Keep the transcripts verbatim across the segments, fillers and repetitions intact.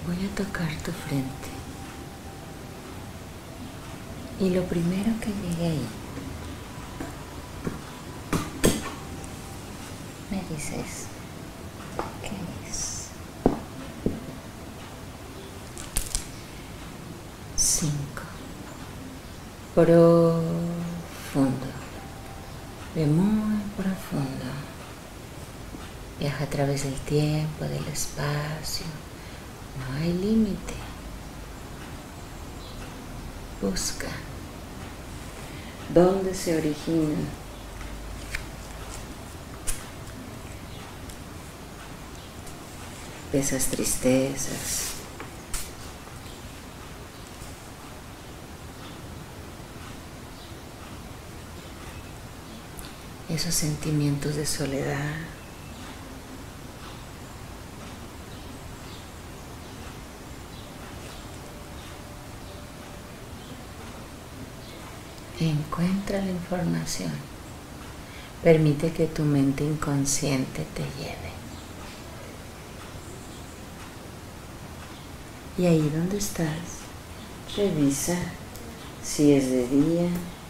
Voy a tocar tu frente. Y lo primero que llegue ahí, me dices, ¿qué es? Cinco. Profundo. De muy profundo. Viaja a través del tiempo, del espacio. No hay límite. Busca. ¿Dónde se origina? Esas tristezas. Esos sentimientos de soledad. Encuentra la información. Permite que tu mente inconsciente te lleve. Y ahí donde estás, revisa si es de día,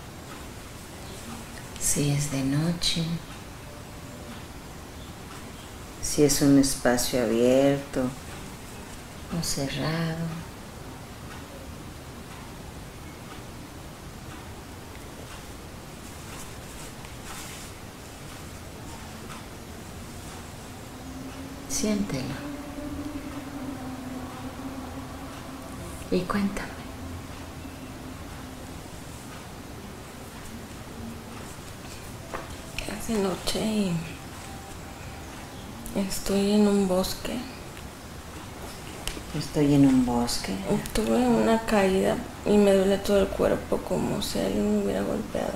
si es de noche, si es un espacio abierto o cerrado. Siéntelo. Y cuéntame. Es de noche y estoy en un bosque. Estoy en un bosque. Tuve una caída y me duele todo el cuerpo como si alguien me hubiera golpeado.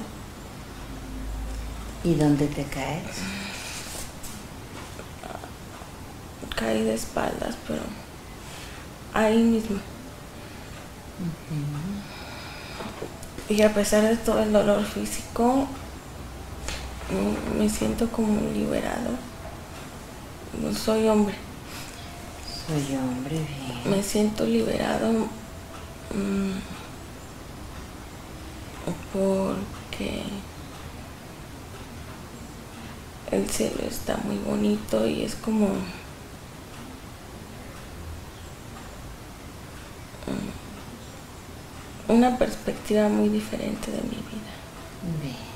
¿Y dónde te caes? Caí de espaldas, pero ahí mismo. Uh-huh. Y a pesar de todo el dolor físico, me siento como liberado. Soy hombre. Soy hombre, bien. Me siento liberado mmm, porque el cielo está muy bonito y es como una perspectiva muy diferente de mi vida. Bien.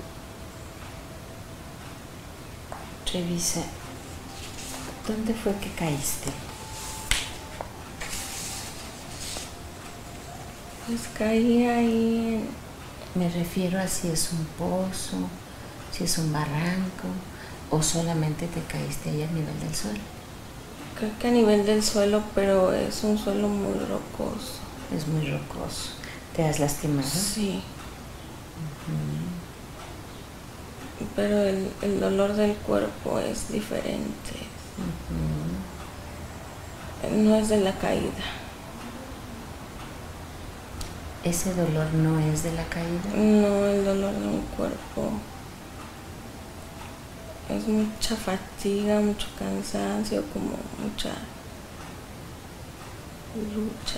Revisa. ¿Dónde fue que caíste? Pues caí ahí en... Me refiero a si es un pozo, si es un barranco o solamente te caíste ahí a nivel del suelo. Creo que a nivel del suelo, pero es un suelo muy rocoso. Es muy rocoso. ¿Te has lastimado? Sí. Uh-huh. Pero el, el dolor del cuerpo es diferente. Uh-huh. No es de la caída. ¿Ese dolor no es de la caída? No, el dolor de mi cuerpo es mucha fatiga, mucho cansancio, como mucha lucha.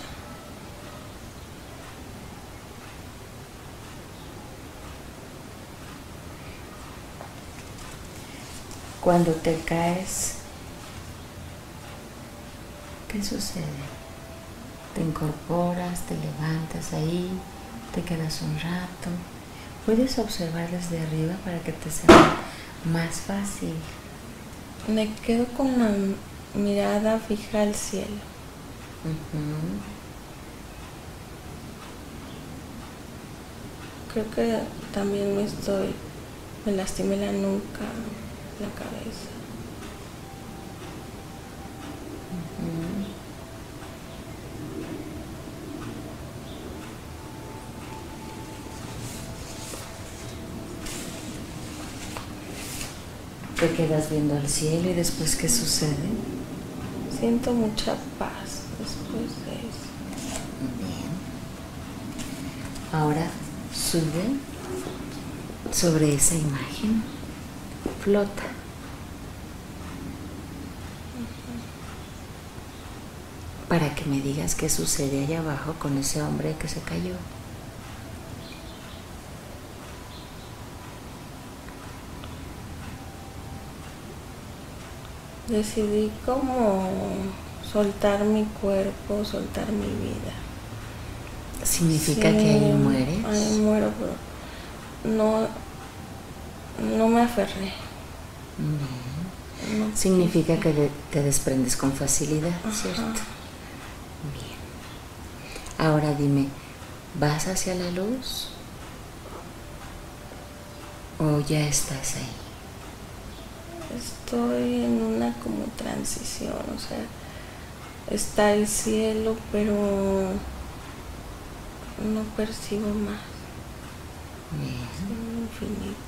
Cuando te caes, ¿qué sucede? Te incorporas, te levantas ahí, te quedas un rato. Puedes observar desde arriba para que te sea más fácil. Me quedo con la mirada fija al cielo. Uh-huh. Creo que también me estoy, me lastimé la nuca, la cabeza. Uh-huh. Te quedas viendo al cielo y después, ¿qué sucede? Siento mucha paz después de eso. Bien. Ahora sube sobre esa imagen, flota. para que me digas qué sucede allá abajo con ese hombre que se cayó. Decidí como soltar mi cuerpo, soltar mi vida. ¿Significa Sí, que ahí mueres? Ahí muero, pero no, no me aferré. Bien. No Significa quise. que de- te desprendes con facilidad, Ajá. ¿cierto? Bien. Ahora dime, ¿vas hacia la luz? ¿O ya estás ahí? Estoy en una como transición, o sea, está el cielo, pero no percibo más. Bien. Es un infinito.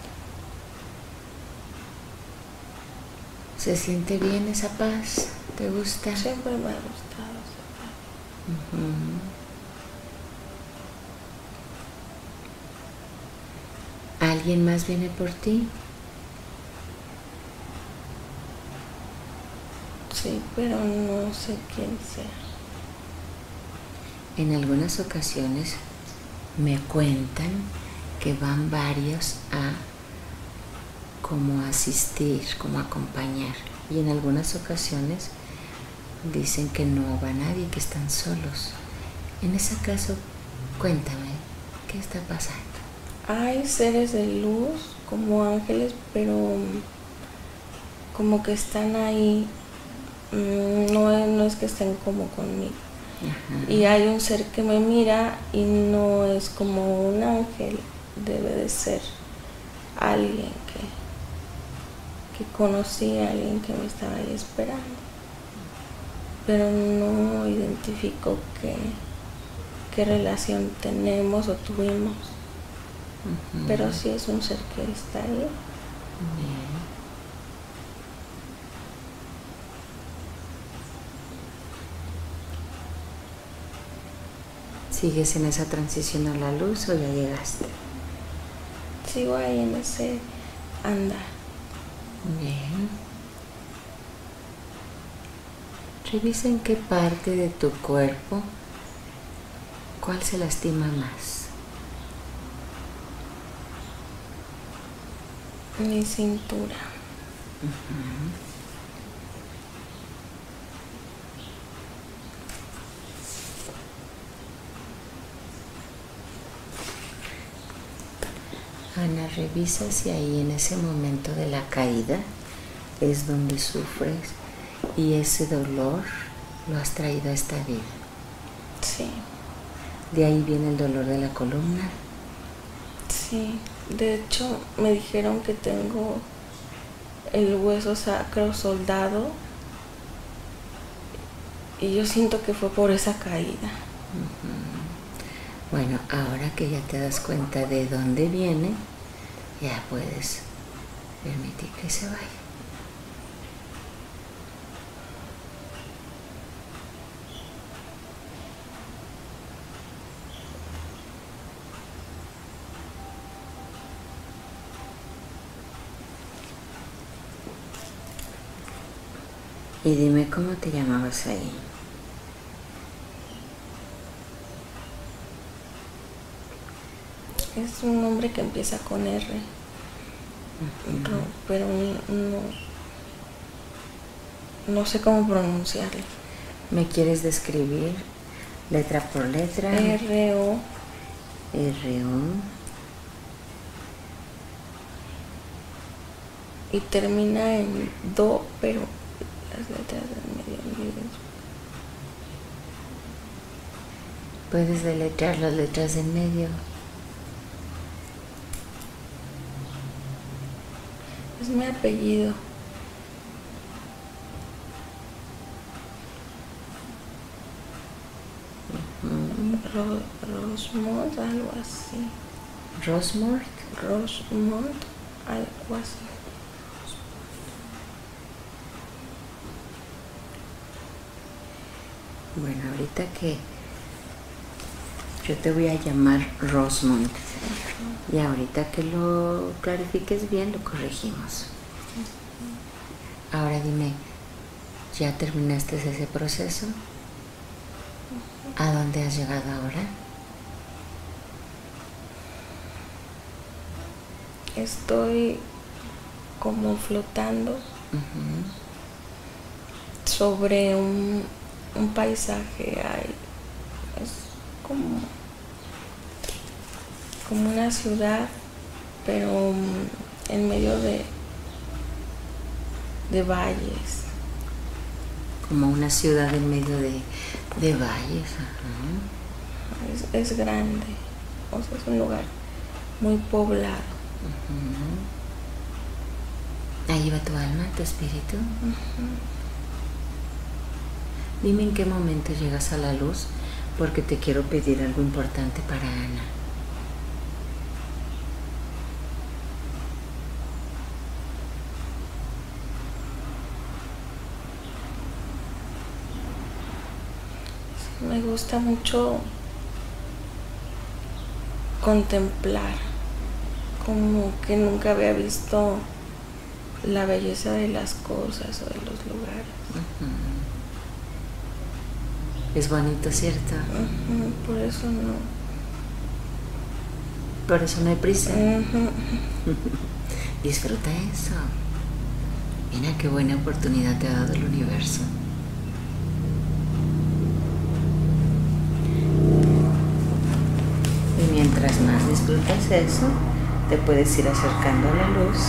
¿Se siente bien esa paz? ¿Te gusta? Siempre me ha gustado esa paz. Ujú. ¿Alguien más viene por ti? Sí, pero no sé quién sea. En algunas ocasiones me cuentan que van varios a como asistir, como acompañar. Y en algunas ocasiones dicen que no va nadie, que están solos. En ese caso, cuéntame, ¿qué está pasando? Hay seres de luz como ángeles, pero como que están ahí, mm, no es, no es que estén como conmigo. Ajá. Y hay un ser que me mira y no es como un ángel, debe de ser alguien que, que conocí, alguien que me estaba ahí esperando. Pero no identifico qué, qué relación tenemos o tuvimos. Ujú. Pero sí es un ser que está ahí. Bien. ¿Sigues en esa transición a la luz o ya llegaste? Sigo ahí en ese andar. Bien. Revisa en qué parte de tu cuerpo, cuál se lastima más. Mi cintura. Ujú. Ana, revisa si ahí en ese momento de la caída es donde sufres y ese dolor lo has traído a esta vida. Sí, De ahí viene el dolor de la columna. sí. De hecho, me dijeron que tengo el hueso sacro soldado y yo siento que fue por esa caída. Bueno, ahora que ya te das cuenta de dónde viene, ya puedes permitir que se vaya. Y dime cómo te llamabas ahí. Es un nombre que empieza con R, Ujú. ro- pero no, no sé cómo pronunciarlo. ¿Me quieres describir letra por letra? R O R O. y termina en Do, pero las letras del medio olvídense. Puedes deletrear las letras en medio. Es mi apellido. Ro- Rosmond, algo así. Rosmort. Rosmond, algo así. Bueno, ahorita que yo te voy a llamar Rosmond y ahorita que lo clarifiques bien lo corregimos. Ahora dime, ¿ya terminaste ese proceso? ¿A dónde has llegado ahora? Estoy como flotando Uh-huh. sobre un, un paisaje. Hay, es como, como una ciudad, pero en medio de, de valles. Como una ciudad en medio de, de valles. Uh-huh. Es, es grande, o sea, es un lugar muy poblado. Uh-huh. Ahí va tu alma, tu espíritu. Uh-huh. Dime en qué momento llegas a la luz, porque te quiero pedir algo importante para Ana. Me gusta mucho contemplar, como que nunca había visto la belleza de las cosas o de los lugares. Uh-huh. Es bonito, ¿cierto? Uh-huh. Por eso no. Por eso no hay prisa. Uh-huh. Disfruta eso. Mira qué buena oportunidad te ha dado el universo. Y mientras más disfrutas eso, te puedes ir acercando a la luz.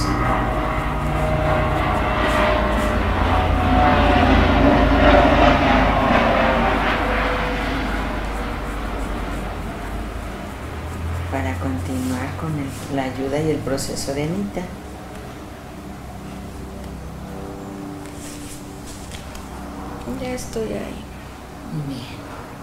Para continuar con el, la ayuda y el proceso de Anita. Ya estoy ahí. Bien.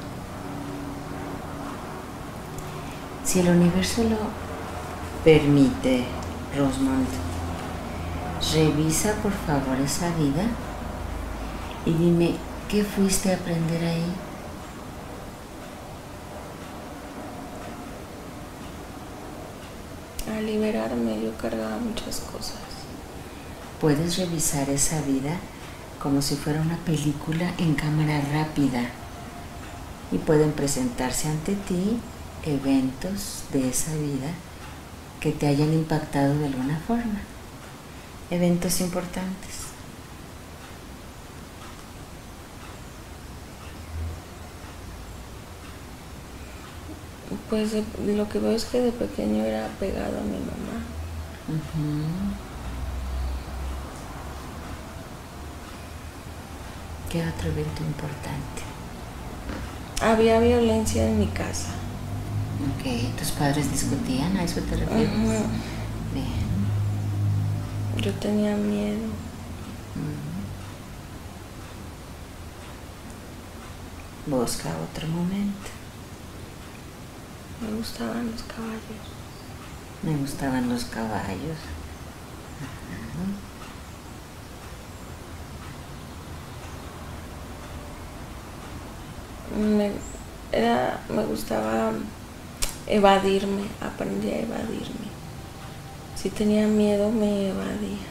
Si el universo lo permite, Rosemont, revisa por favor esa vida y dime qué fuiste a aprender ahí. A liberarme, yo cargaba muchas cosas. Puedes revisar esa vida como si fuera una película en cámara rápida y pueden presentarse ante ti eventos de esa vida que te hayan impactado de alguna forma, eventos importantes. Pues de, lo que veo es que de pequeño era apegado a mi mamá. Uh-huh. ¿Qué otro evento importante? Había violencia en mi casa. Ok, ¿tus padres discutían? ¿A eso te refieres? Uh-huh. Bien. Yo tenía miedo. Uh-huh. Busca otro momento. Me gustaban los caballos. Me gustaban los caballos. Uh-huh. Me, era, me gustaba evadirme, aprendí a evadirme. Si tenía miedo, me evadía.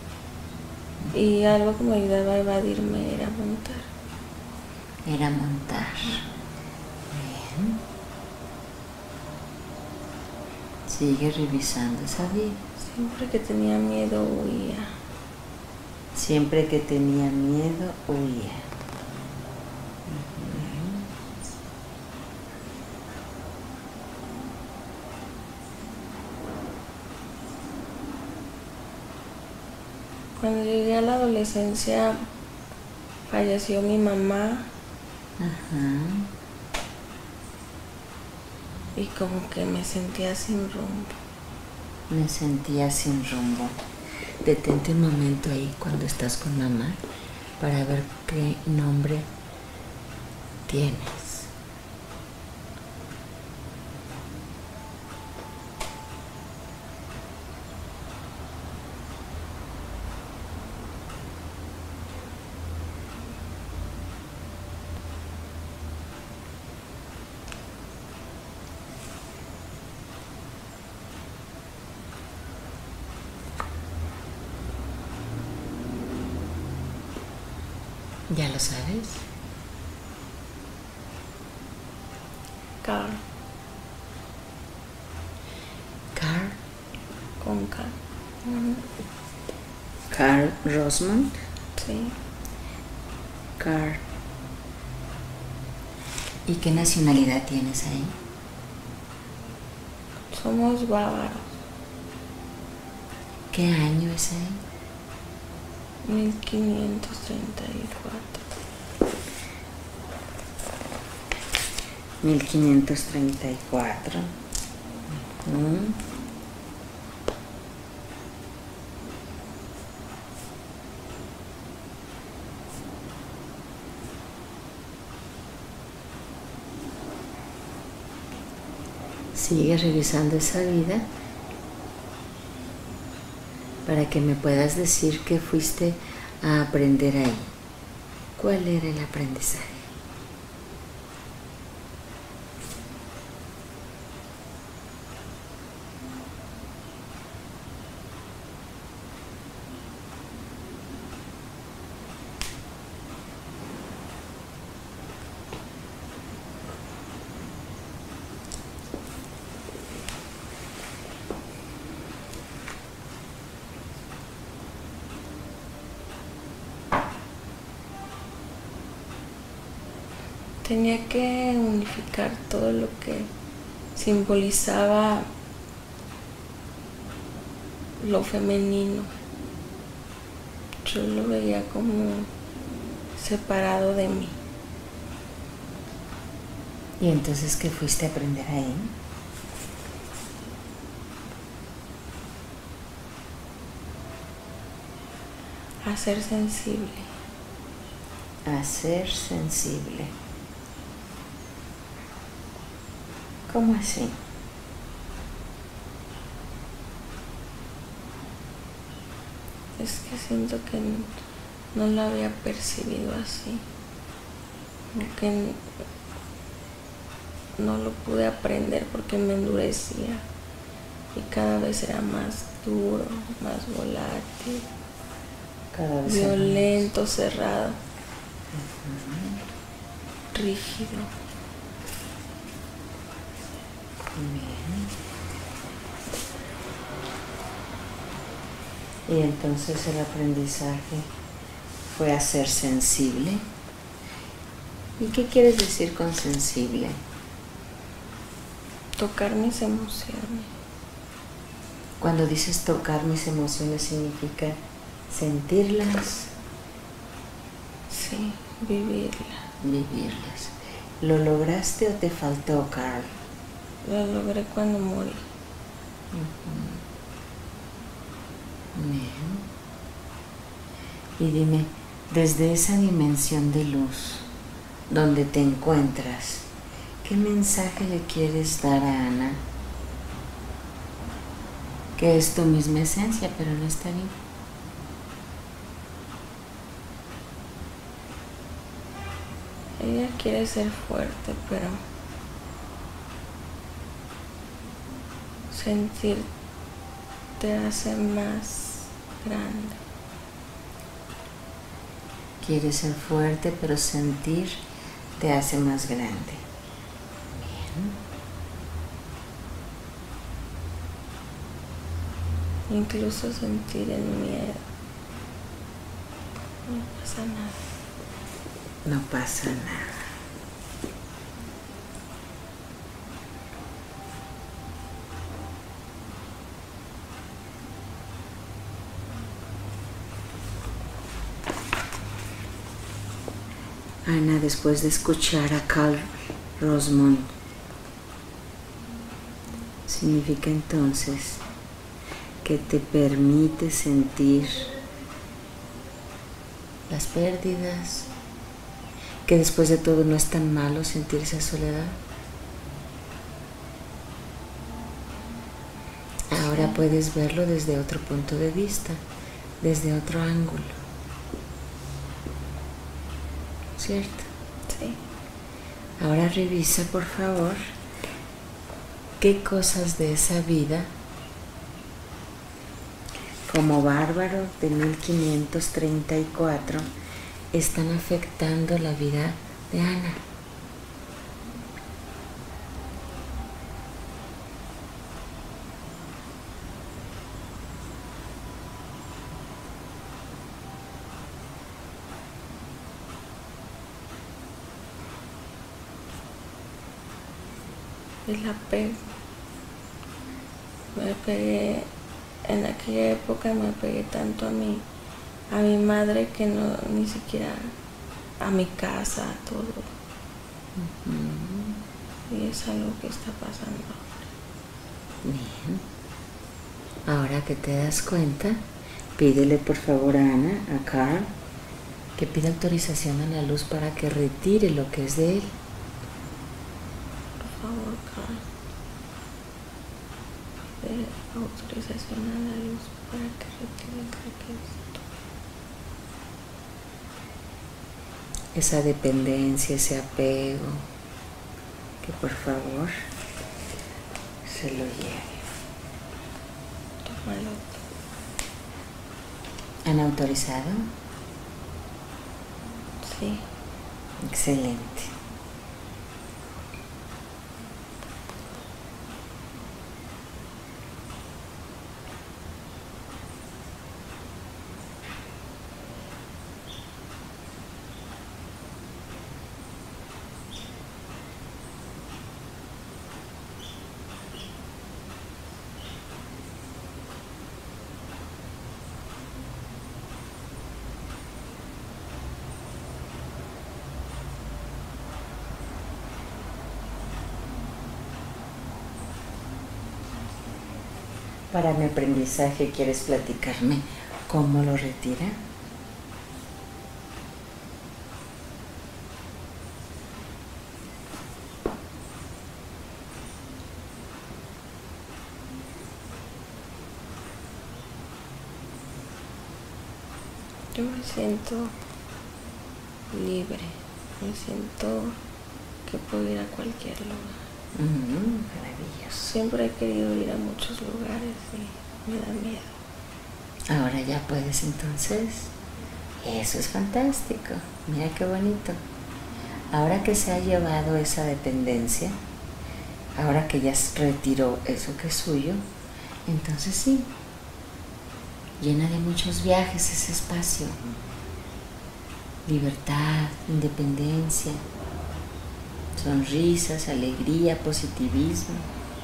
Y algo que me ayudaba a evadirme era montar. Era montar. Bien. Sigue revisando esa vida. Siempre que tenía miedo, huía. Siempre que tenía miedo, huía. Cuando llegué a la adolescencia, falleció mi mamá. Ajá. Y como que me sentía sin rumbo. Me sentía sin rumbo. Detente un momento ahí cuando estás con mamá para ver qué nombre tienes. ¿Ya lo sabes? Carl. Carl. Con K. Uh-huh. Carl Rosmond. Sí. Carl. ¿Y qué nacionalidad tienes ahí? Somos bávaros. ¿Qué año es ahí? mil quinientos treinta y cuatro. mil quinientos treinta y cuatro. Uh-huh. Sigue revisando esa vida para que me puedas decir qué fuiste a aprender ahí. ¿Cuál era el aprendizaje? Tenía que unificar todo lo que simbolizaba lo femenino. Yo lo veía como separado de mí. ¿Y entonces qué fuiste a aprender ahí? A ser sensible. A ser sensible. ¿Cómo así? Es que siento que no lo había percibido así. Como que no lo pude aprender porque me endurecía y cada vez era más duro, más volátil, Cada vez violento, más cerrado, uh-huh. rígido. Bien. Y entonces el aprendizaje fue a ser sensible. ¿Y qué quieres decir con sensible? Tocar mis emociones. Cuando dices tocar mis emociones, ¿significa sentirlas? Sí, vivirlas. Vivirlas. ¿Lo lograste o te faltó, Carl? Lo logré cuando morí. Uh-huh. Bien. Y dime, desde esa dimensión de luz donde te encuentras, ¿qué mensaje le quieres dar a Ana? Que es tu misma esencia, pero no está viva. Ella quiere ser fuerte, pero sentir te hace más grande. Quiere ser fuerte, pero sentir te hace más grande. Bien. Incluso sentir el miedo. No pasa nada. No pasa nada. Ana, después de escuchar a Carl Rosmond, significa entonces que te permite sentir las pérdidas, que después de todo no es tan malo sentir esa soledad. Ahora puedes verlo desde otro punto de vista, desde otro ángulo. ¿Cierto? Sí. Ahora revisa, por favor, qué cosas de esa vida, como bárbaro de mil quinientos treinta y cuatro, están afectando la vida de Ana. el apego. Me pegué, en aquella época me pegué tanto a mi, a mi madre que no, ni siquiera a mi casa, a todo. Uh-huh. Y es algo que está pasando ahora. Bien. Ahora que te das cuenta, pídele por favor a Ana, a Carl, que pida autorización a la luz para que retire lo que es de él. Por favor, Carl. Pide autorización a la luz para que retire lo que es de él. Esa dependencia, ese apego, que por favor se lo lleve. Tómalo. ¿Han autorizado? Sí. Excelente. Para mi aprendizaje, ¿quieres platicarme cómo lo retira? Yo me siento libre, me siento que puedo ir a cualquier lugar. Mm, maravilloso. Siempre he querido ir a muchos lugares y me da miedo. Ahora ya puedes entonces. Eso es fantástico. Mira qué bonito. Ahora que se ha llevado esa dependencia, ahora que ya retiró eso que es suyo, entonces sí, llena de muchos viajes ese espacio. Libertad, independencia, sonrisas, alegría, positivismo.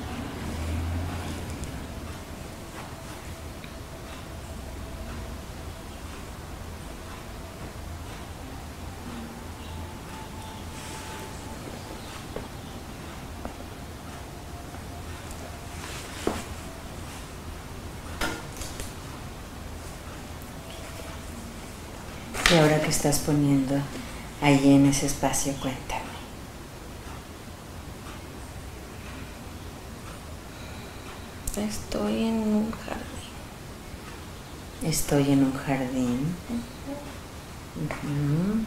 Y ahora que estás poniendo ahí en ese espacio, cuéntame. Estoy en un jardín. Estoy en un jardín. Uh-huh.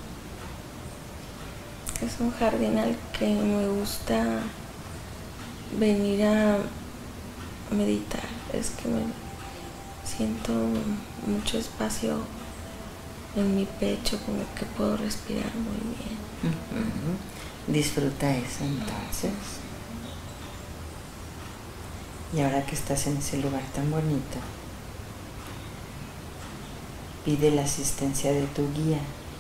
Es un jardín al que me gusta venir a meditar. Es que me siento mucho espacio en mi pecho, como que puedo respirar muy bien. Uh-huh. Disfruta eso entonces. Y ahora que estás en ese lugar tan bonito, pide la asistencia de tu guía.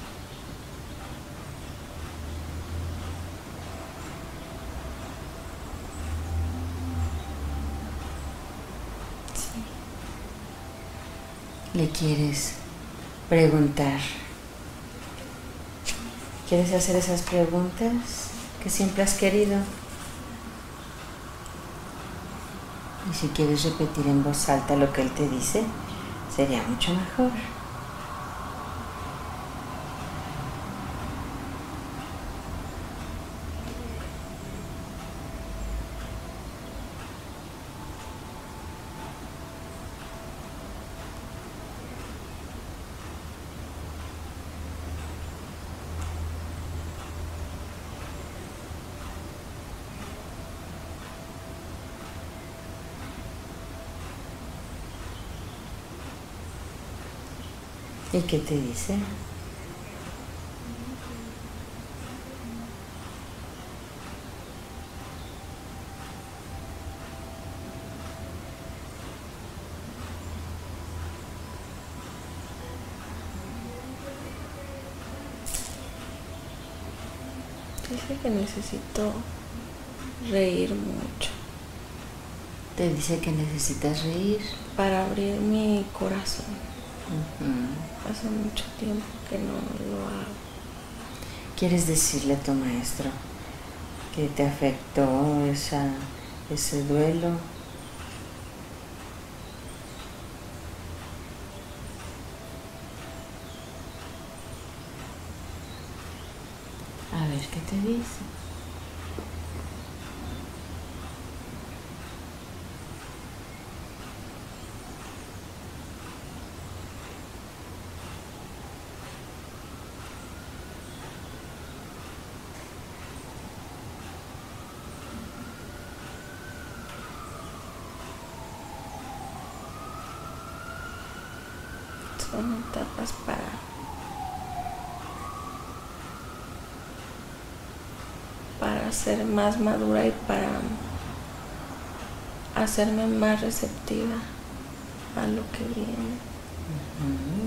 Sí. Le quieres preguntar. ¿Quieres hacer esas preguntas que siempre has querido? Y si quieres repetir en voz alta lo que él te dice, sería mucho mejor. ¿Y qué te dice? Dice que necesito reír mucho. Te dice que necesitas reír. Para abrir mi corazón. Uh-huh. Hace mucho tiempo que no lo hago. ¿Quieres decirle a tu maestro que te afectó esa, ese duelo? A ver qué te dice. Son etapas para para ser más madura y para hacerme más receptiva a lo que viene. Uh-huh.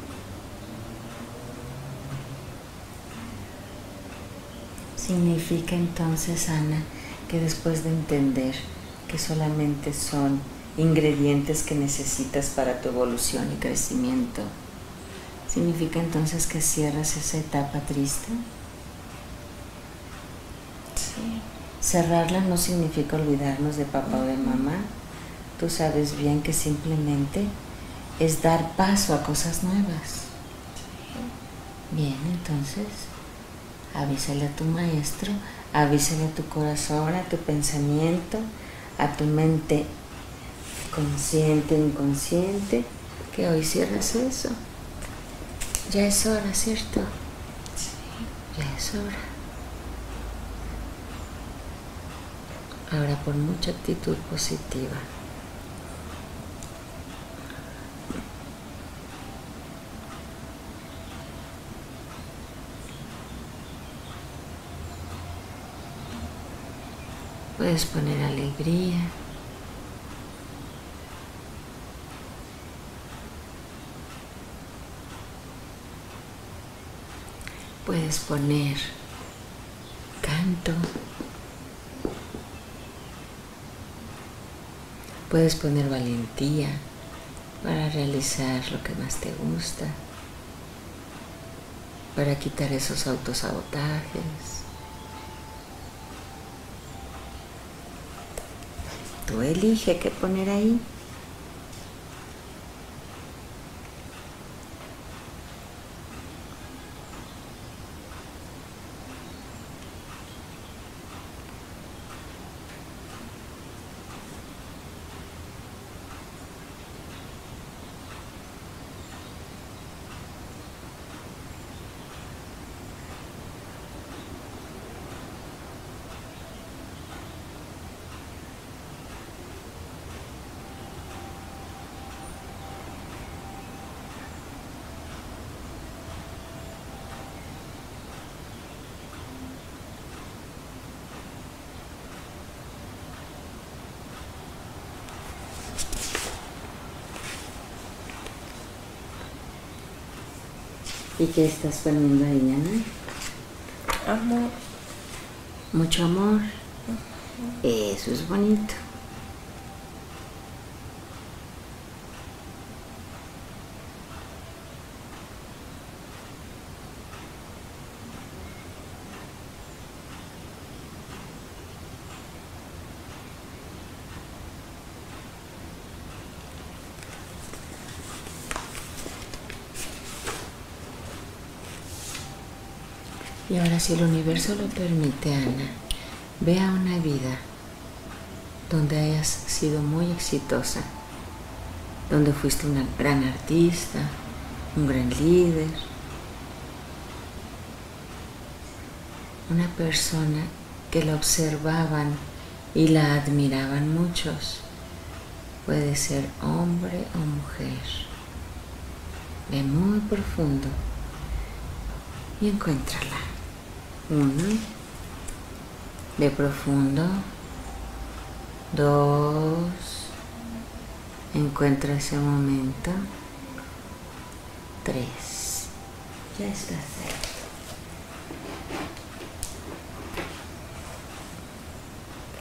Significa entonces, Ana, que después de entender que solamente son ingredientes que necesitas para tu evolución y crecimiento, ¿significa entonces que cierras esa etapa triste? Sí. Cerrarla no significa olvidarnos de papá o de mamá. Tú sabes bien que simplemente es dar paso a cosas nuevas. Bien, entonces avísale a tu maestro, avísale a tu corazón, a tu pensamiento, a tu mente consciente, inconsciente, que hoy cierras eso. Ya es hora, ¿cierto? Sí. Ya es hora. Ahora por mucha actitud positiva. Puedes poner alegría. Puedes poner canto. Puedes poner valentía para realizar lo que más te gusta, para quitar esos autosabotajes. Tú elige qué poner ahí. ¿Y qué estás poniendo ahí, Ana? Amor. Mucho amor. Eso es bonito. Y ahora, si el universo lo permite, Ana, vea una vida donde hayas sido muy exitosa, donde fuiste una gran artista, un gran líder, una persona que la observaban y la admiraban muchos. Puede ser hombre o mujer. Ve muy profundo y encuéntrala. Uno, ve profundo. Dos, encuentra ese momento. Tres, ya está cerca.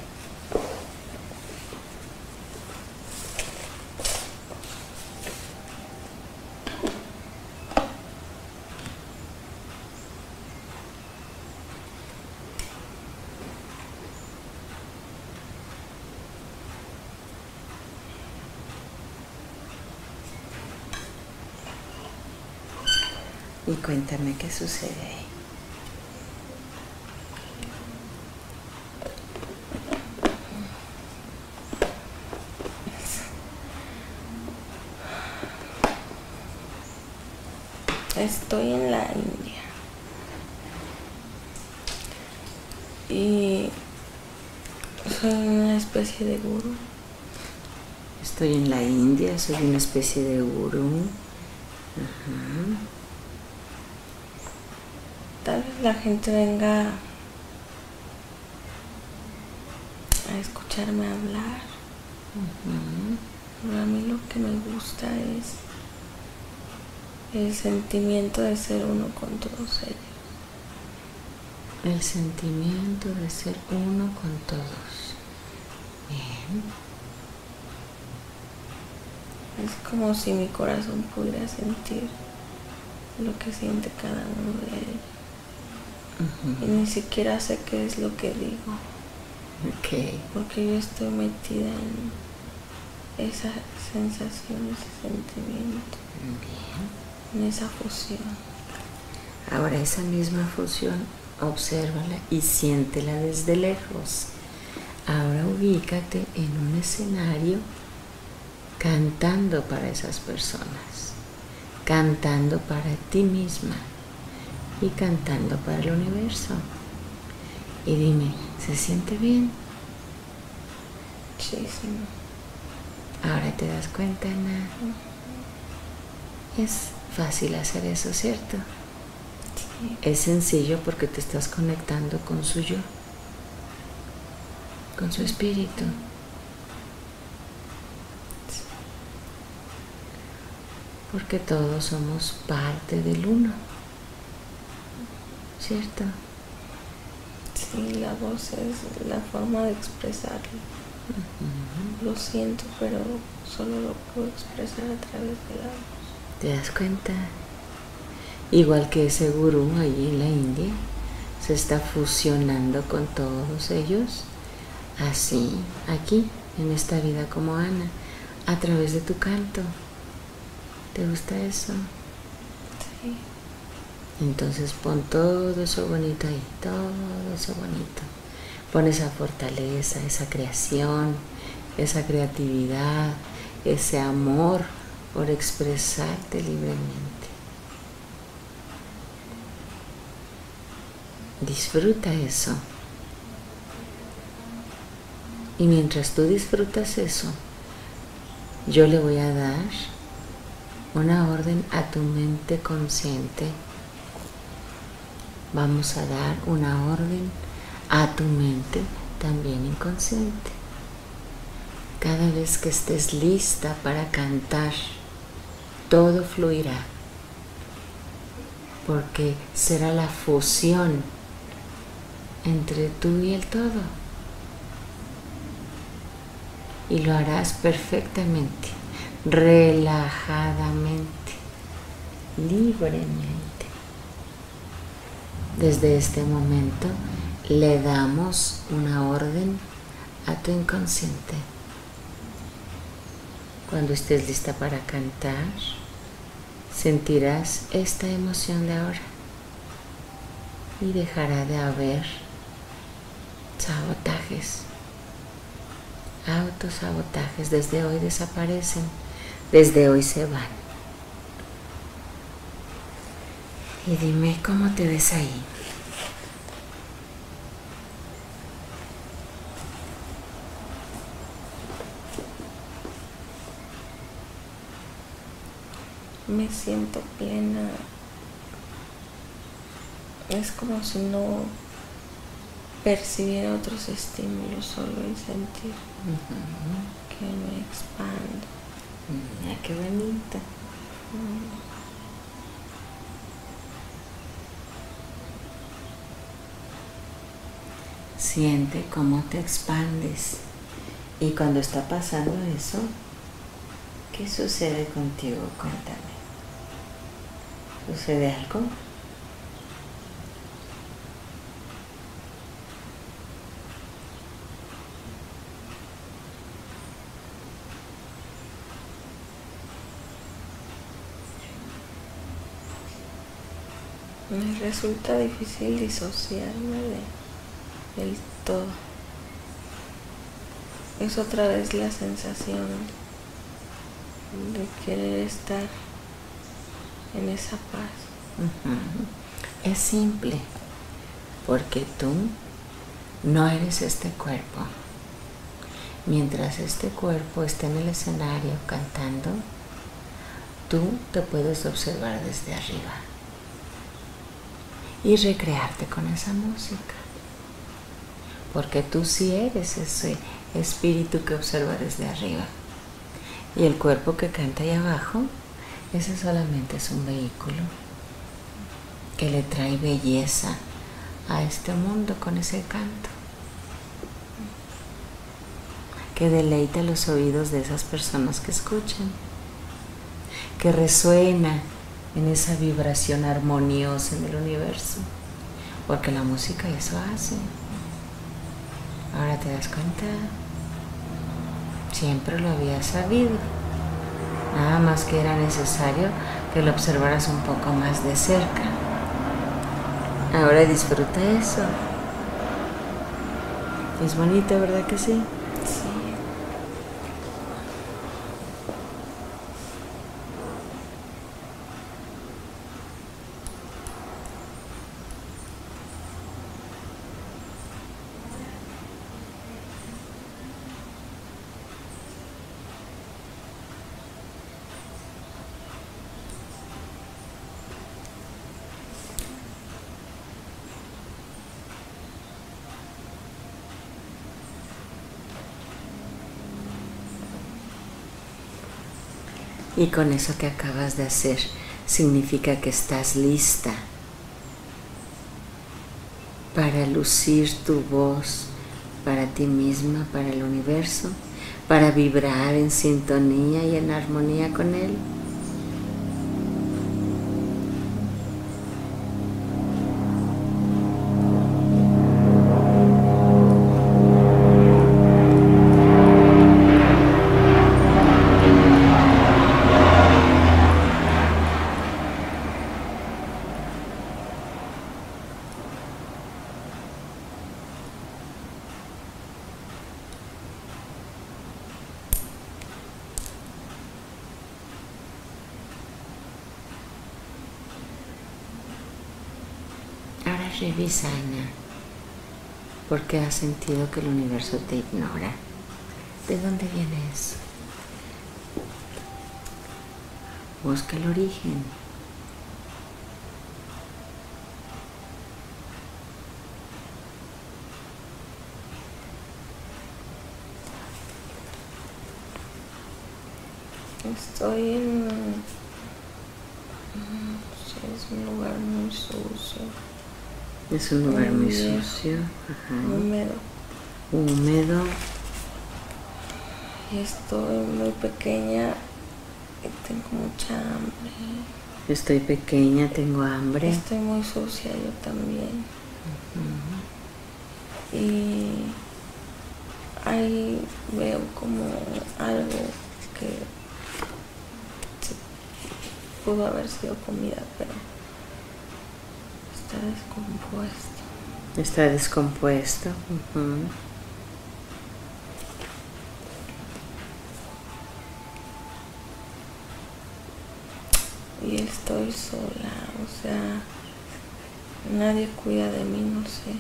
y cuéntame qué sucede ahí. Estoy en la India y soy una especie de gurú. Estoy en la India, soy una especie de gurú. Uh-huh. Tal vez la gente venga a escucharme hablar. Uh-huh. Pero a mí lo que me gusta es el sentimiento de ser uno con todos ellos. El sentimiento de ser uno con todos. Bien. Es como si mi corazón pudiera sentir lo que siente cada uno de ellos. Uh-huh. Y ni siquiera sé qué es lo que digo. Okay. Porque yo estoy metida en esa sensación, ese sentimiento. Bien. En esa fusión. Ahora esa misma fusión, obsérvala y siéntela desde lejos. Ahora ubícate en un escenario cantando para esas personas, cantando para ti misma y cantando para el universo. Y dime, ¿se siente bien? Muchísimo. Ahora te das cuenta, Ana. Es fácil hacer eso, ¿cierto? Sí. Es sencillo porque te estás conectando con su yo, con su espíritu. Porque todos somos parte del uno, ¿cierto? Sí, la voz es la forma de expresarlo. Uh-huh. Lo siento, pero solo lo puedo expresar a través de la voz. ¿Te das cuenta? Igual que ese gurú allí en la India se está fusionando con todos ellos, así, aquí, en esta vida como Ana, a través de tu canto. ¿Te gusta eso? Sí. Entonces pon todo eso bonito ahí, todo eso bonito. Pon esa fortaleza, esa creación, esa creatividad, ese amor por expresarte libremente. Disfruta eso. Y mientras tú disfrutas eso, yo le voy a dar una orden a tu mente consciente. Vamos a dar una orden a tu mente también inconsciente. Cada vez que estés lista para cantar, todo fluirá, porque será la fusión entre tú y el todo. Y lo harás perfectamente, relajadamente, libremente. Desde este momento le damos una orden a tu inconsciente. Cuando estés lista para cantar, sentirás esta emoción de ahora y dejará de haber sabotajes, autosabotajes. Desde hoy desaparecen, desde hoy se van. Y dime cómo te ves ahí. Me siento plena. Es como si no percibiera otros estímulos, solo el sentir uh-huh. que me expando. Mira qué bonita. Uh-huh. Siente cómo te expandes. Y cuando está pasando eso, ¿qué sucede contigo? Cuéntame. ¿Sucede algo? Me resulta difícil disociarme de, del todo. Es otra vez la sensación de querer estar en esa paz. Uh-huh. Es simple, porque tú no eres este cuerpo. Mientras este cuerpo esté en el escenario cantando, tú te puedes observar desde arriba y recrearte con esa música, porque tú sí eres ese espíritu que observa desde arriba, y el cuerpo que canta ahí abajo, ese solamente es un vehículo que le trae belleza a este mundo con ese canto, que deleita los oídos de esas personas que escuchan, que resuena en esa vibración armoniosa en el universo, porque la música eso hace. Ahora te das cuenta, siempre lo habías sabido, nada más que era necesario que lo observaras un poco más de cerca. Ahora disfruta eso. Es bonito, ¿verdad que sí? Sí. Y con eso que acabas de hacer, significa que estás lista para lucir tu voz para ti misma, para el universo, para vibrar en sintonía y en armonía con él. Revisa, Ana, ¿por qué has sentido que el universo te ignora? ¿De dónde viene eso? Busca el origen. Estoy en... es un lugar muy sucio. Es un lugar muy, muy sucio, ajá. Húmedo. Húmedo. Y estoy muy pequeña y tengo mucha hambre. Estoy pequeña, tengo hambre. Estoy muy sucia yo también. Uh-huh. Y ahí veo como algo que pudo haber sido comida, pero está descompuesto. Está descompuesto. Uh-huh. Y estoy sola, o sea, nadie cuida de mí, no sé.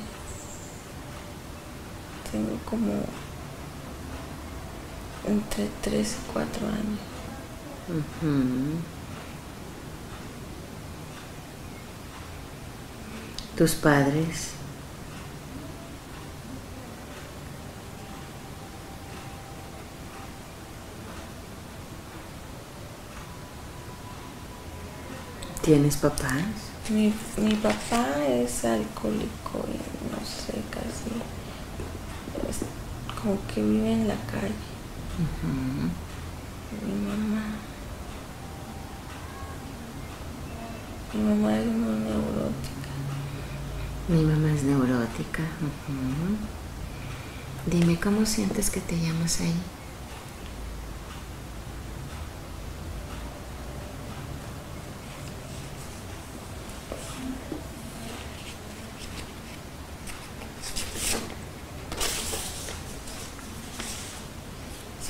Tengo como entre tres y cuatro años. Uh-huh. ¿Tus padres? ¿Tienes papás? Mi, mi papá es alcohólico y no sé, casi es como que vive en la calle. Uh-huh. Mi mamá, mi mamá es muy neurótica. Mi mamá es neurótica. Uh-huh. Dime, ¿cómo sientes que te llamas ahí?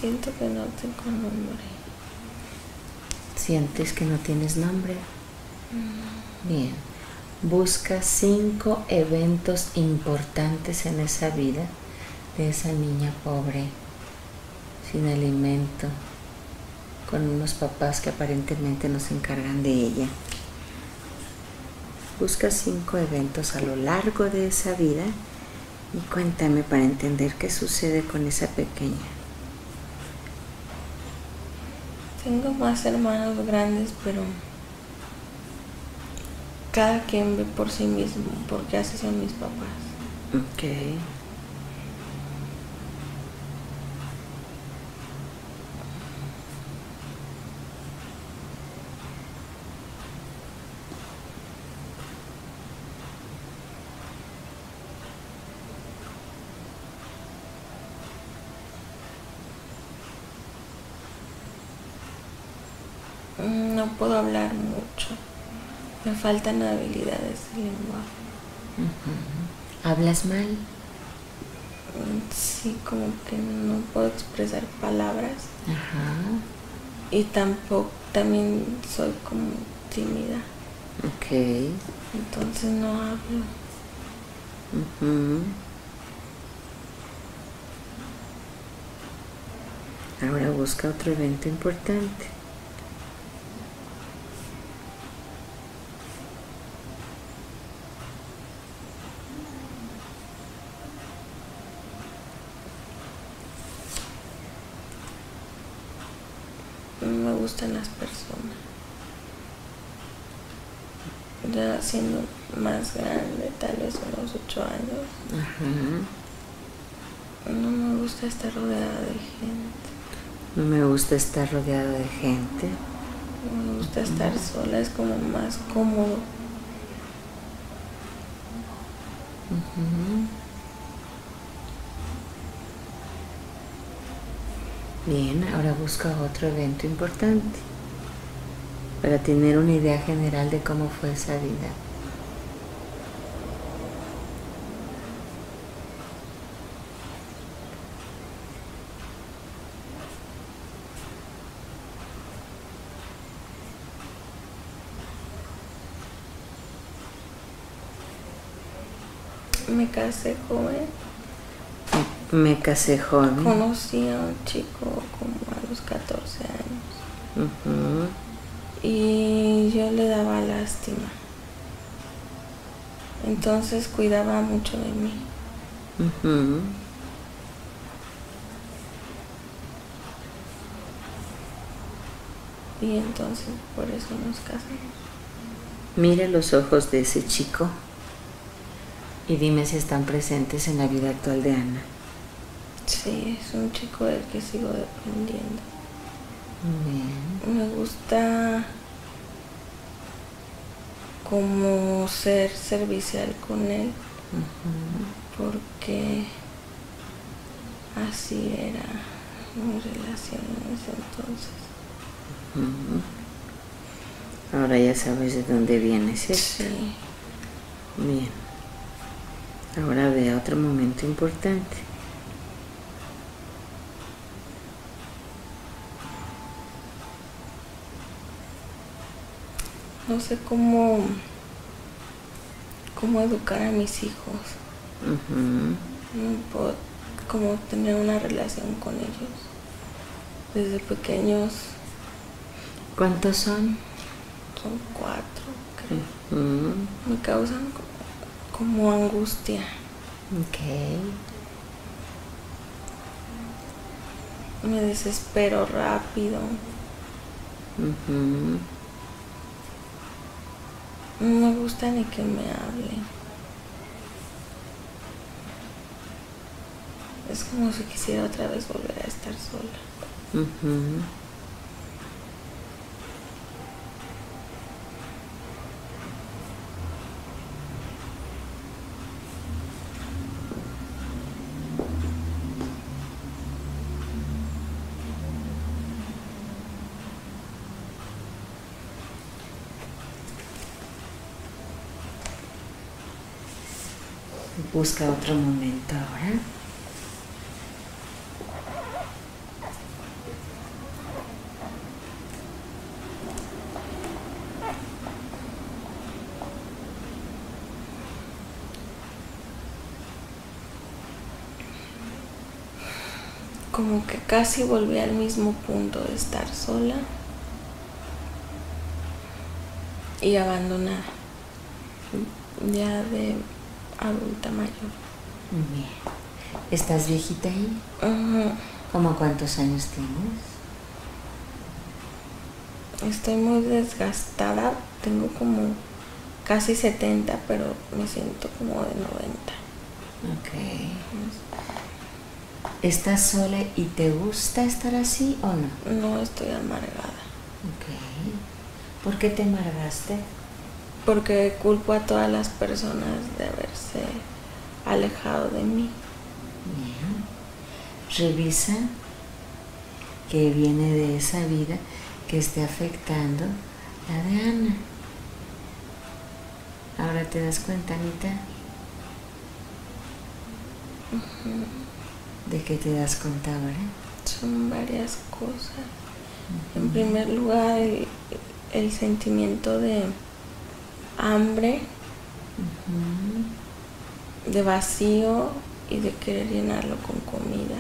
siento que no tengo nombre. ¿Sientes que no tienes nombre? Mm. Bien. Busca cinco eventos importantes en esa vida de esa niña pobre, sin alimento, con unos papás que aparentemente no se encargan de ella. Busca cinco eventos a lo largo de esa vida y cuéntame para entender qué sucede con esa pequeña. Tengo más hermanos grandes, pero cada quien ve por sí mismo, porque así son mis papás. Ok. No puedo hablar mucho. Me faltan habilidades de lenguaje. Uh-huh. ¿Hablas mal? Sí, como que no puedo expresar palabras. Ajá. Y tampoco, también soy como tímida. Ok. Entonces no hablo. Uh-huh. Ahora busca otro evento importante. Me gustan las personas. Ya siendo más grande, tal vez unos ocho años. Ajá. No me gusta estar rodeada de gente. No me gusta estar rodeado de gente. No me gusta estar sola, es como más cómodo. Uh-huh. Bien, ahora busca otro evento importante para tener una idea general de cómo fue esa vida. Me casé joven. Me casé joven. Conocí a un chico como a los catorce años. Uh-huh. Y yo le daba lástima. Entonces cuidaba mucho de mí. Uh-huh. Y entonces por eso nos casamos. Mira los ojos de ese chico y dime si están presentes en la vida actual de Ana. Sí, es un chico del que sigo dependiendo. Bien. Me gusta como ser servicial con él. Uh-huh. Porque así era mi relación en ese entonces. Uh-huh. Ahora ya sabes de dónde viene, ¿cierto? Sí. Bien. Ahora ve otro momento importante. No sé cómo, cómo educar a mis hijos. Uh-huh. No puedo como tener una relación con ellos desde pequeños. ¿Cuántos son? Son cuatro, creo. Uh-huh. Me causan como angustia. Ok. Me desespero rápido. Uh-huh. No me gusta ni que me hablen. Es como si quisiera otra vez volver a estar sola. Uh-huh. Busca otro momento ahora. como que casi volví al mismo punto de estar sola y abandonada, ya de adulta mayor. Bien. ¿Estás viejita ahí? Uh-huh. ¿Cómo cuántos años tienes? Estoy muy desgastada, tengo como casi setenta, pero me siento como de noventa. Ok. ¿Estás sola y te gusta estar así o no? No, estoy amargada. Ok. ¿Por qué te amargaste? Porque culpo a todas las personas de haberse alejado de mí. Bien. Revisa qué viene de esa vida que esté afectando la de Ana. ¿Ahora te das cuenta, Anita? Uh-huh. ¿De qué te das cuenta ahora? Son varias cosas. Uh-huh. En primer lugar, el, el sentimiento de hambre, uh-huh. de vacío y de querer llenarlo con comida.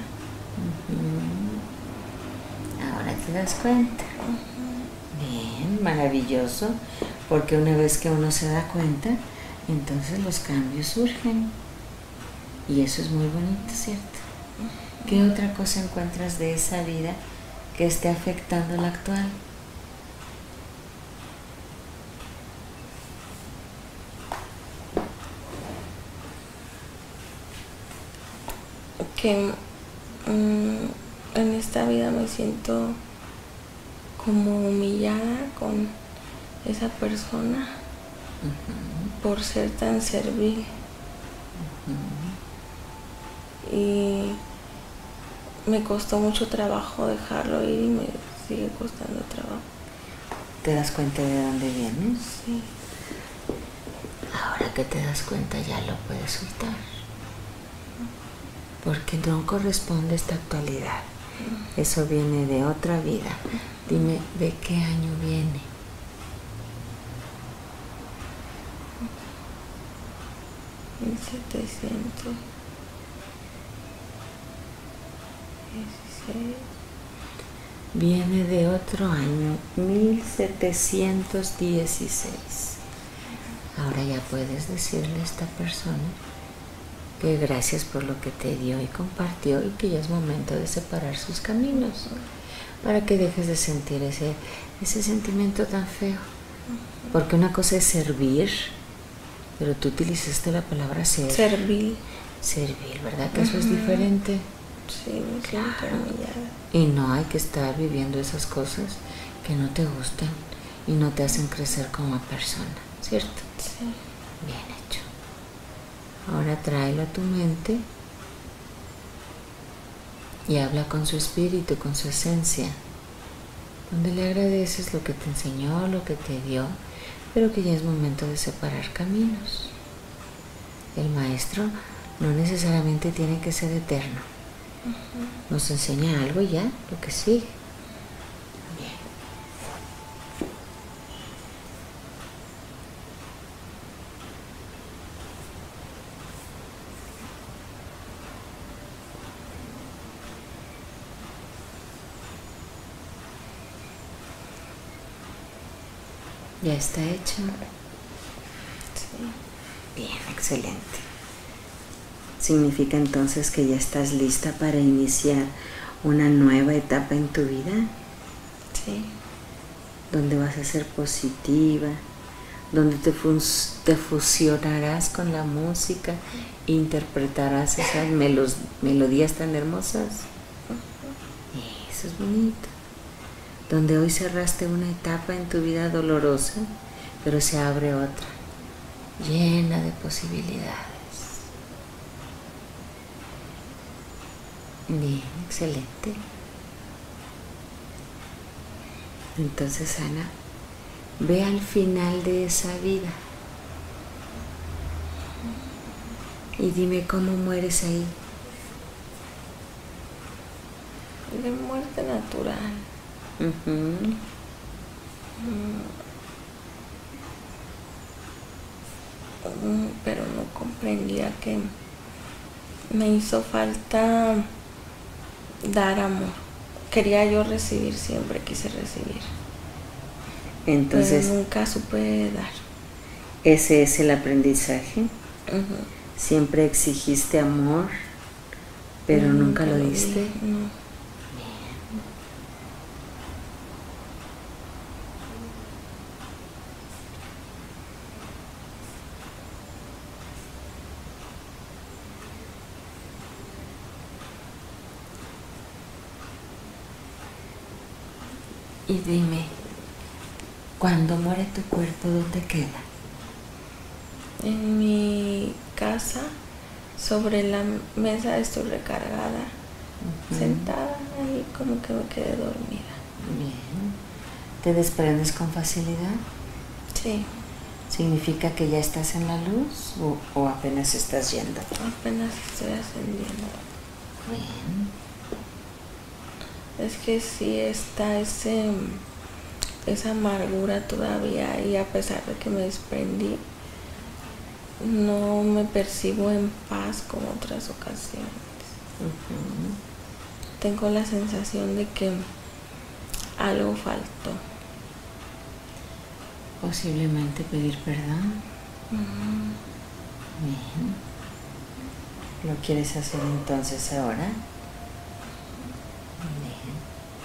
Uh-huh. Ahora te das cuenta. Uh-huh. Bien, maravilloso, porque una vez que uno se da cuenta, entonces los cambios surgen. Y eso es muy bonito, ¿cierto? Uh-huh. ¿Qué otra cosa encuentras de esa vida que esté afectando la actual? Que um, en esta vida me siento como humillada con esa persona, uh-huh. por ser tan servil. Uh-huh. Y me costó mucho trabajo dejarlo ir y me sigue costando trabajo. ¿Te das cuenta de dónde vienes? Sí. Ahora que te das cuenta ya lo puedes soltar. Porque no corresponde a esta actualidad. Eso viene de otra vida. Dime, ¿de qué año viene? mil setecientos dieciséis. Viene de otro año, mil setecientos dieciséis. Ahora ya puedes decirle a esta persona que gracias por lo que te dio y compartió y que ya es momento de separar sus caminos, para que dejes de sentir ese, ese sentimiento tan feo. Porque una cosa es servir, pero tú utilizaste la palabra ser. Servir. Servir, ¿verdad? Que eso uh-huh. es diferente. Sí, me siento humillada. Y no hay que estar viviendo esas cosas que no te gustan y no te hacen crecer como persona, ¿cierto? Sí. Bien hecho. Ahora tráelo a tu mente y habla con su espíritu, con su esencia, donde le agradeces lo que te enseñó, lo que te dio, pero que ya es momento de separar caminos. El maestro no necesariamente tiene que ser eterno. Uh-huh. Nos enseña algo y ya, lo que sigue. Bien. ¿Ya está hecho? Sí. Bien, excelente. ¿Significa entonces que ya estás lista para iniciar una nueva etapa en tu vida? Sí. Donde vas a ser positiva, donde te, fus- te fusionarás con la música, interpretarás esas melos- melodías tan hermosas. Uh-huh. Eso es bonito. Donde hoy cerraste una etapa en tu vida dolorosa, pero se abre otra, llena de posibilidades. Bien, excelente. Entonces, Ana, ve al final de esa vida y dime cómo mueres ahí. De muerte natural. Uh-huh. Mm, pero no comprendía que me hizo falta dar amor. Quería yo recibir, siempre quise recibir. Entonces, pero nunca supe dar. Ese es el aprendizaje. Uh-huh. Siempre exigiste amor, pero no, nunca, nunca lo lo diste. Di, no. Y dime, cuando muere tu cuerpo, ¿dónde queda? En mi casa, sobre la mesa estoy recargada, uh-huh. sentada ahí como que me quedé dormida. Bien. ¿Te desprendes con facilidad? Sí. ¿Significa que ya estás en la luz o, o apenas estás yendo? Apenas estoy ascendiendo. Bien. Es que sí está ese, esa amargura todavía y a pesar de que me desprendí, no me percibo en paz como otras ocasiones. Uh-huh. Tengo la sensación de que algo faltó. Posiblemente pedir perdón. Uh-huh. Bien. ¿Lo quieres hacer entonces ahora? Bien.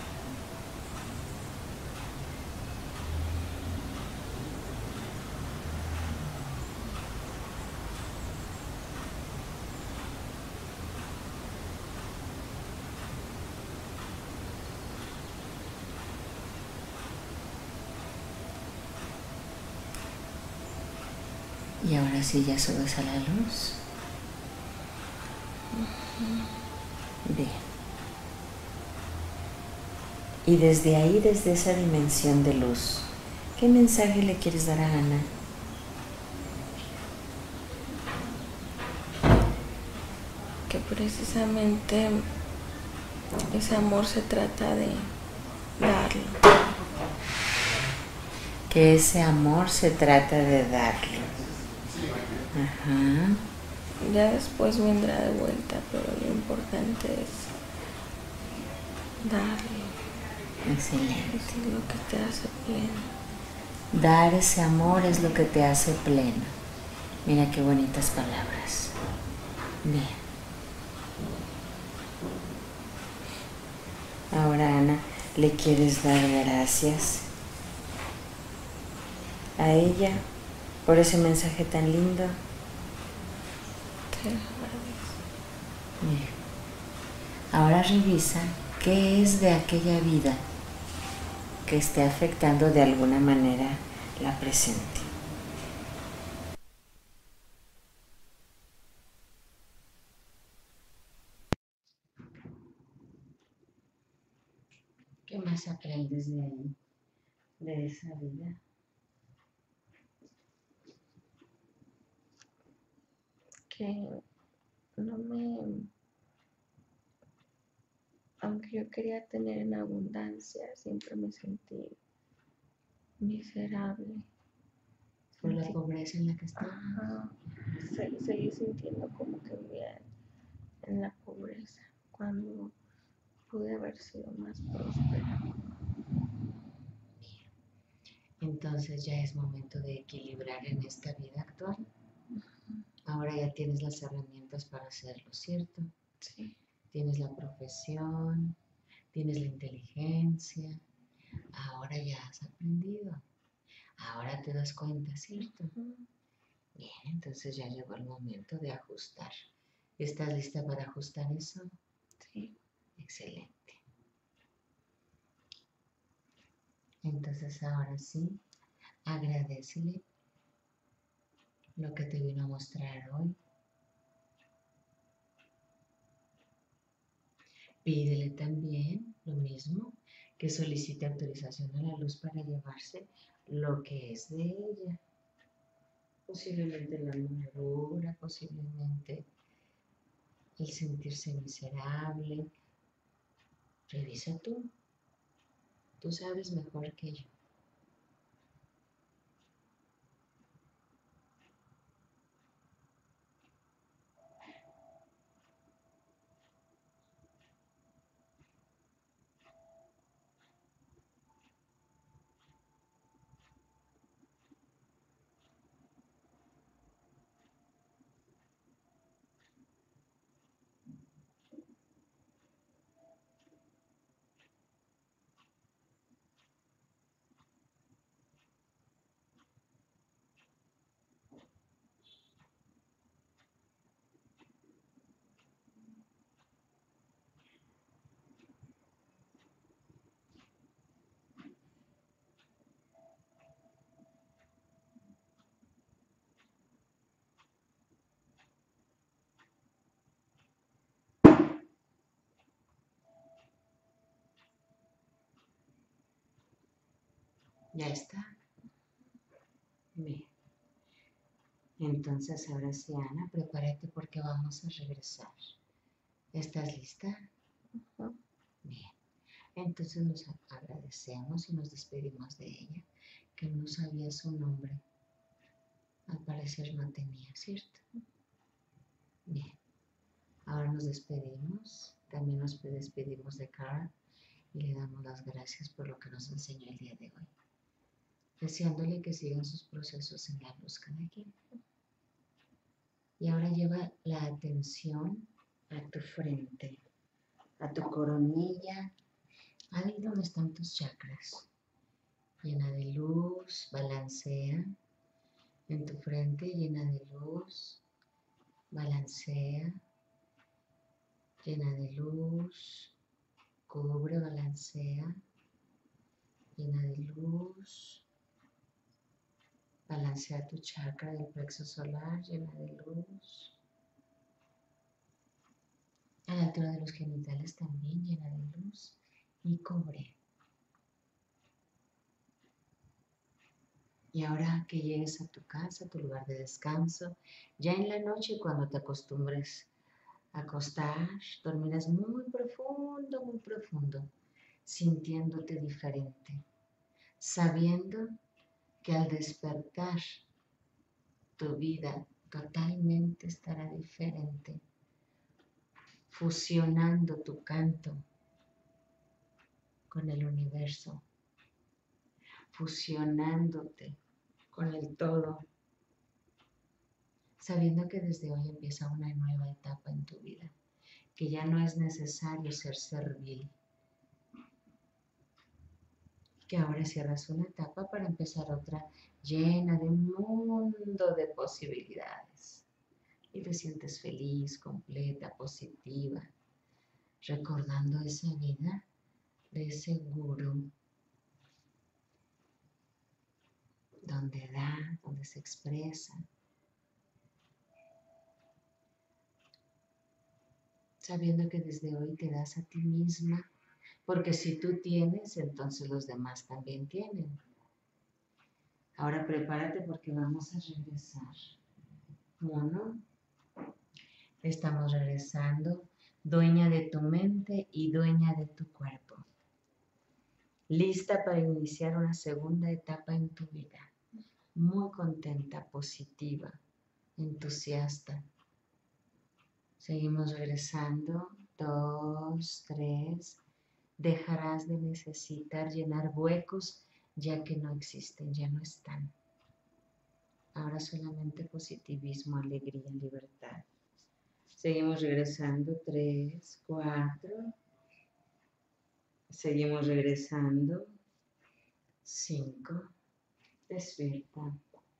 Y ahora sí ya subes a la luz. Uh-huh. Bien. Y desde ahí, desde esa dimensión de luz, ¿qué mensaje le quieres dar a Ana? Que precisamente ese amor se trata de darlo. Que ese amor se trata de darlo. Ajá. Ya después vendrá de vuelta, pero lo importante es darlo. Excelente. Eso es lo que te hace pleno. Dar ese amor es lo que te hace pleno. Mira qué bonitas palabras. Bien. Ahora, Ana, ¿le quieres dar gracias a ella por ese mensaje tan lindo? Te agradezco. Bien. Ahora revisa qué es de aquella vida que esté afectando de alguna manera la presente. ¿Qué más aprendes de ahí, de esa vida? Que no me... Aunque yo quería tener en abundancia, siempre me sentí miserable. Por la pobreza en la que estaba. Ajá. Se, seguí sintiendo como que vivía en la pobreza, cuando pude haber sido más próspera. Entonces ya es momento de equilibrar en esta vida actual. Uh-huh. Ahora ya tienes las herramientas para hacerlo, ¿cierto? Sí. Tienes la profesión, tienes la inteligencia, ahora ya has aprendido, ahora te das cuenta, ¿cierto? Uh-huh. Bien, entonces ya llegó el momento de ajustar. ¿Estás lista para ajustar eso? Sí. Excelente. Entonces ahora sí, agradécele lo que te vino a mostrar hoy. Pídele también lo mismo, que solicite autorización a la luz para llevarse lo que es de ella. Posiblemente la amargura, posiblemente el sentirse miserable. Revisa tú. Tú sabes mejor que yo. ¿Ya está? Bien. Entonces, ahora sí, Ana, prepárate porque vamos a regresar. ¿Estás lista? Uh-huh. Bien. Entonces nos agradecemos y nos despedimos de ella, que no sabía su nombre. Al parecer no tenía, ¿cierto? Bien. Ahora nos despedimos. También nos despedimos de Carl y le damos las gracias por lo que nos enseñó el día de hoy, deseándole que sigan sus procesos en la búsqueda aquí. Y ahora lleva la atención a tu frente, a tu coronilla, ahí donde están tus chakras. Llena de luz, balancea en tu frente, llena de luz, balancea, llena de luz, cubre, balancea, llena de luz, balancea tu chakra del plexo solar, llena de luz. A la altura de los genitales también llena de luz y cubre. Y ahora que llegues a tu casa, a tu lugar de descanso, ya en la noche cuando te acostumbres a acostar, dormirás muy profundo, muy profundo, sintiéndote diferente, sabiendo que al despertar tu vida totalmente estará diferente, fusionando tu canto con el universo, fusionándote con el todo, sabiendo que desde hoy empieza una nueva etapa en tu vida, que ya no es necesario ser servil, que ahora cierras una etapa para empezar otra llena de un mundo de posibilidades y te sientes feliz, completa, positiva, recordando esa vida de ese gurú donde da, donde se expresa, sabiendo que desde hoy te das a ti misma, porque si tú tienes, entonces los demás también tienen. Ahora prepárate porque vamos a regresar. Uno, estamos regresando, dueña de tu mente y dueña de tu cuerpo. Lista para iniciar una segunda etapa en tu vida. Muy contenta, positiva, entusiasta. Seguimos regresando. Dos, tres. Dejarás de necesitar llenar huecos ya que no existen, ya no están. Ahora solamente positivismo, alegría, libertad. Seguimos regresando. Tres, cuatro. Seguimos regresando. Cinco. Despierta.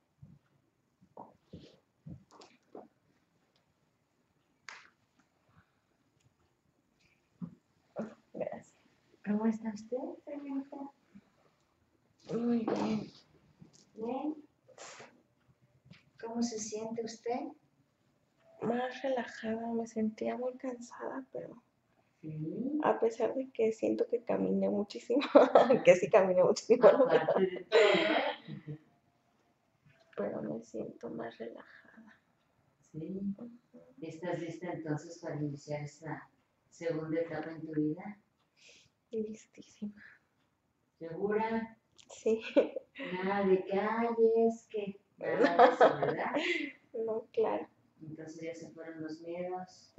Gracias. ¿Cómo está usted, señorita? Muy bien. ¿Bien? ¿Cómo se siente usted? Más relajada, me sentía muy cansada, pero Sí. a pesar de que siento que caminé muchísimo, que sí caminé muchísimo, Aparte de todo. pero me siento más relajada. Sí. ¿Estás lista entonces para iniciar esta segunda etapa en tu vida? Listísima. ¿Segura? Sí. Nada de calles, que nada de eso, ¿verdad? No, claro. Entonces ya se fueron los miedos.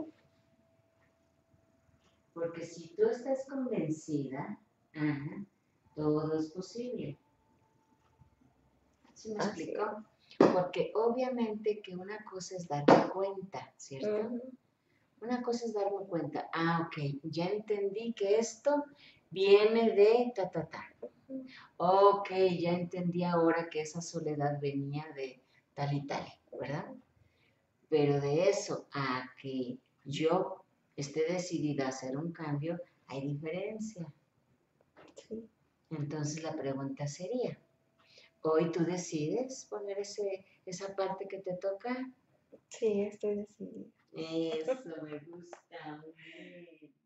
Porque si tú estás convencida, Ana, todo es posible. ¿Sí me Así explico? Porque obviamente que una cosa es darme cuenta, ¿cierto? Uh-huh. Una cosa es darme cuenta, ah, ok, ya entendí que esto viene de ta, ta, ta. Uh-huh. Ok, ya entendí ahora que esa soledad venía de tal y tal, ¿verdad? Pero de eso a que yo esté decidida a hacer un cambio, hay diferencia. Sí. Entonces la pregunta sería, ¿hoy tú decides poner ese, esa parte que te toca? Sí, estoy decidida. Eso me gusta, muy bien.